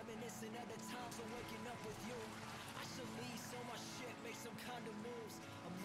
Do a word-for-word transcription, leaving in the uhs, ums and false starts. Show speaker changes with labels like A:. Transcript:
A: reminiscing of the times of waking up with you. I should leave so my shit make some kind of moves. I'm